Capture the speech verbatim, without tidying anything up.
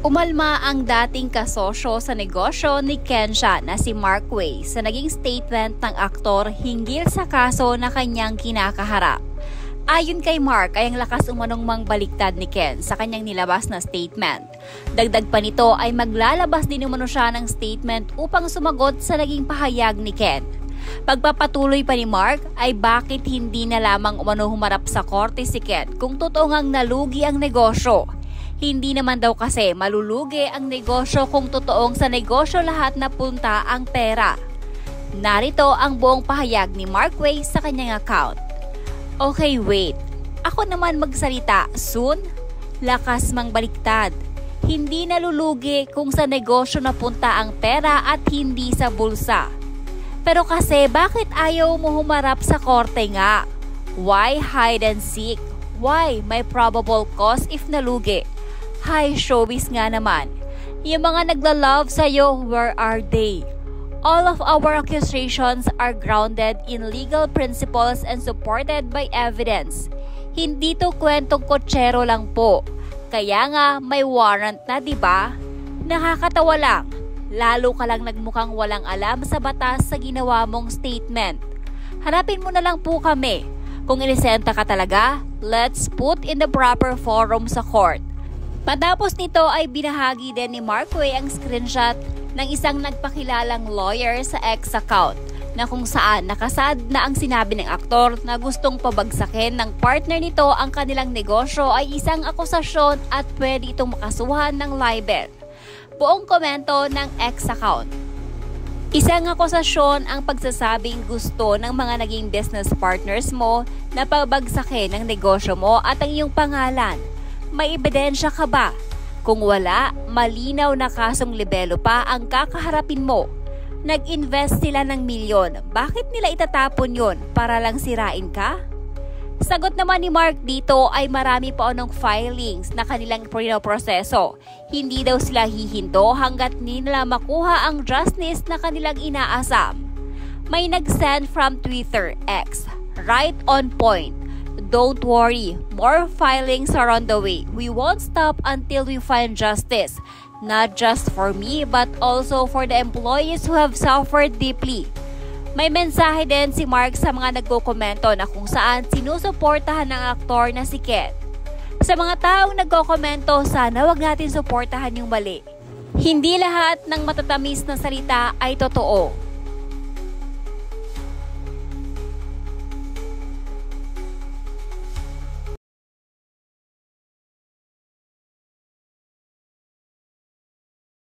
Umalma ang dating kasosyo sa negosyo ni Kensha na si Mark Wei sa naging statement ng aktor hinggil sa kaso na kanyang kinakaharap. Ayon kay Mark ay ang lakas umanong mangbaliktad ni Ken sa kanyang nilabas na statement. Dagdag pa nito ay maglalabas din umano siya ng statement upang sumagot sa naging pahayag ni Ken. Pagpapatuloy pa ni Mark ay bakit hindi na lamang umano humarap sa korte si Ken kung totoo ngang nalugi ang negosyo. Hindi naman daw kasi malulugi ang negosyo kung totoong sa negosyo lahat na punta ang pera. Narito ang buong pahayag ni Mark Wei sa kanyang account. Okay, wait. Ako naman magsalita soon? Lakas mang baliktad. Hindi nalulugi kung sa negosyo napunta ang pera at hindi sa bulsa. Pero kasi bakit ayaw mo humarap sa korte nga? Why hide and seek? Why may probable cause if nalugi? Hi, showbiz nga naman. Yung mga nagla-love sa'yo, where are they? All of our accusations are grounded in legal principles and supported by evidence. Hindi to kwentong kotsero lang po. Kaya nga may warrant na, di ba? Nakakatawa lang. Lalo ka lang nagmukhang walang alam sa batas sa ginawa mong statement. Harapin mo na lang po kami. Kung inisenta ka talaga, let's put in the proper forum sa court. Matapos nito ay binahagi din ni Mark Wei ang screenshot ng isang nagpakilalang lawyer sa X account na kung saan nakasad na ang sinabi ng aktor na gustong pabagsakin ng partner nito ang kanilang negosyo ay isang akusasyon at pwede itong makasuhan ng libel. Buong komento ng X account. Isang akusasyon ang pagsasabing gusto ng mga naging business partners mo na pabagsakin ang negosyo mo at ang iyong pangalan. May ebidensya ka ba? Kung wala, malinaw na kasong libelo pa ang kakaharapin mo. Nag-invest sila ng milyon. Bakit nila itatapon yon? Para lang sirain ka? Sagot naman ni Mark dito ay marami pa anong filings na kanilang pinoproseso. Hindi daw sila hihinto hanggat nila makuha ang justice na kanilang inaasam. May nag-send from Twitter X. Right on point. Don't worry, more filings are on the way. We won't stop until we find justice, not just for me but also for the employees who have suffered deeply. May mensahe din si Mark sa mga nagko-komento na kung saan sinusuportahan ng aktor na si Ken. Sa mga taong nagko-komento, sana wag natin suportahan yung mali. Hindi lahat ng matatamis na salita ay totoo.